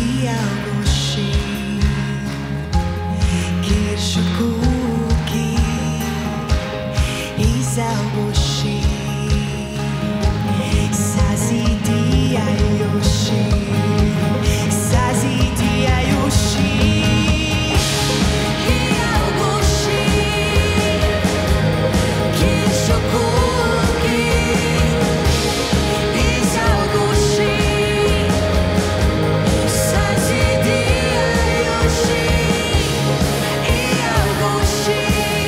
Pieauguši kiršu kūki, izauguši, sazīdījuši, sazīdījuši. Pieauguši kiršu kūki, izauguši, sazīdījuši, ieauguši,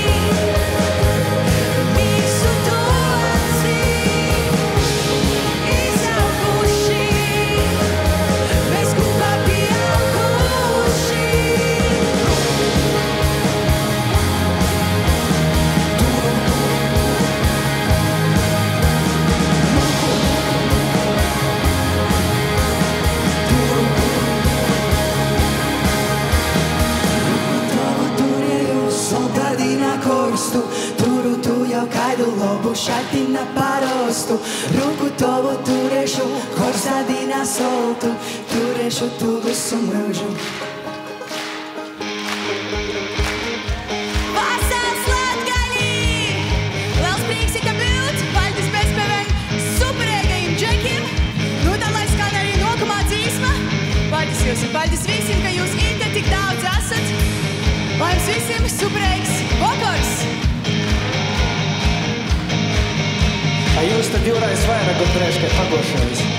visu to acī, izauguši, mēs kopā pieauguši. Tavu turēju soldādīnā korstu, turu tu jau kaidu lobu šaitina parostu. Roku tavu turēšu, korsādīnā soltu, turēšu tu visu mūžu. Pasaules latgalī! Liels prieks ir, ka būt! Paldies bezpēvēm superīgajiem džekiem! Nu, tā lai skan arī nākamā dzīsma! Paldies jums un paldies visiem, ka jūs inte tik daudz esat! Lai jums visiem superīgs vakars! A jūs tad divreiz vairāk un treškai pagošais.